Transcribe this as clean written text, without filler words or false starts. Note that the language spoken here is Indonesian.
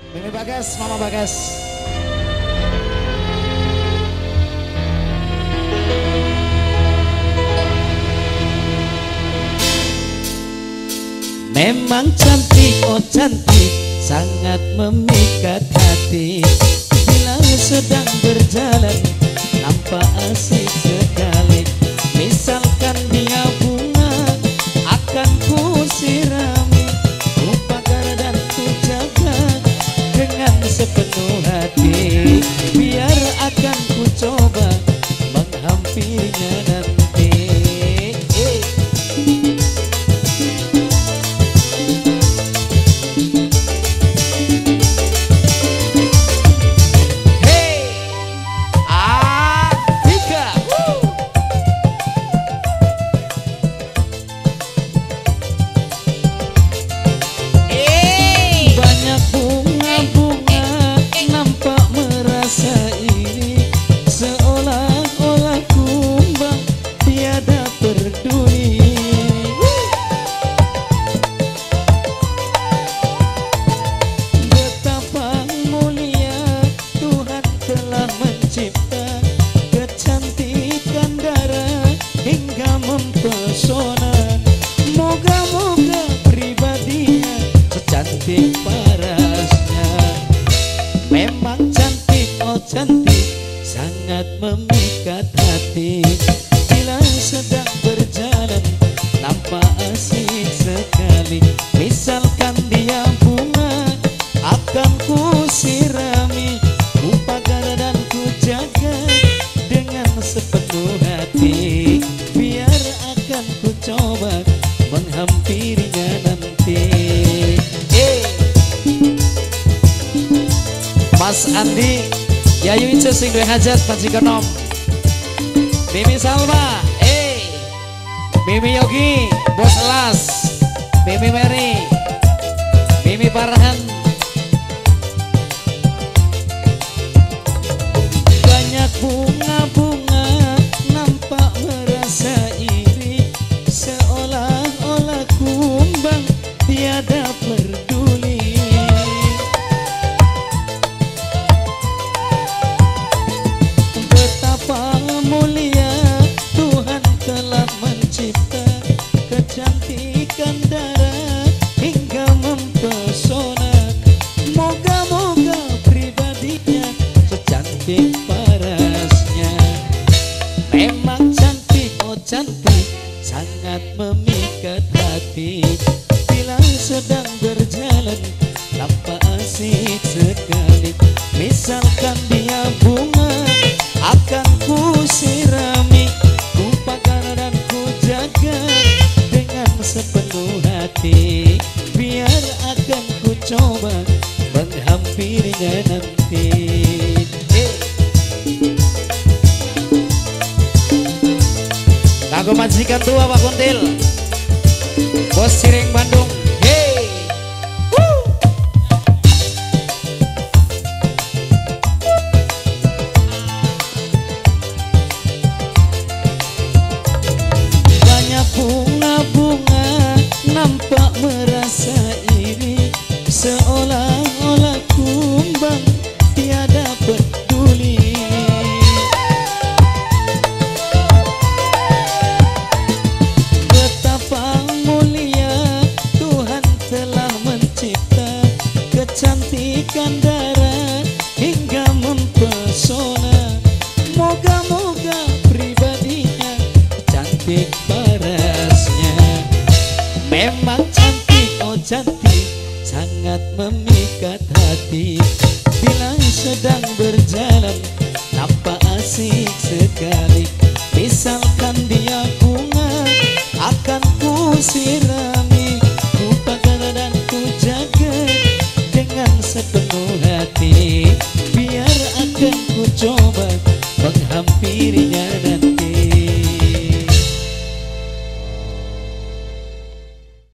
Mimi Bagas, Mama Bagas. Memang cantik, oh cantik, sangat memikat hati. Bila sedang berjalan, nampak asik sekali. Misalkan dia bunga, akan ku sirami, ku pagar dan ku jaga dengan sepenuh hati. Biar akan ku coba menghampirinya nanti. Moga-moga pribadinya secantik parasnya. Memang cantik, oh cantik, sangat memikat hati. Bila sedang berjalan, nampak asik sekali. Misalkan dia bunga, akan ku sirami, ku pagar dan ku jaga dengan sepenuh hati. Biar akan ku coba menghampirinya nanti. Mas Andi, Yayu Ice sing duwe hajat majikan nom. Mimi Salma, Mimi Yogi, Bos Elas, Mimi Mary, Mimi Farhan. Banyak bunga-bunga nampak merasa iri, seolah-olah kumbang tiada peduli. Betapa mulia Tuhan telah mencipta, kecantikan darah hingga mempesona. Moga-moga pribadinya secantik parasnya. Memang cantik, oh cantik, sangat memikat hati. Bila sedang berjalan, nampak asik sekali. Misalkan dia bunga, akan ku sirami, ku pagar dan ku jaga dengan sepenuh hati. Biar akan ku coba menghampirinya nanti. Kanggo majikan tua Pak Kuntil, Bos Siring Bandung. Banyak bunga-bunga nampak merasa iri, seolah-olah kumbang tiada peduli. Betapa mulia Tuhan telah mencipta, kecantikan darah hingga mempesona. Moga-moga pribadinya cantik parasnya. Memang cantik, oh cantik, sangat memikat hati. Bila sedang berjalan, nampak asik sekali. Misalkan dia bunga, akan ku sirami, ku pagar dan ku jaga dengan sepenuh hati. Biar akan ku coba menghampirinya dan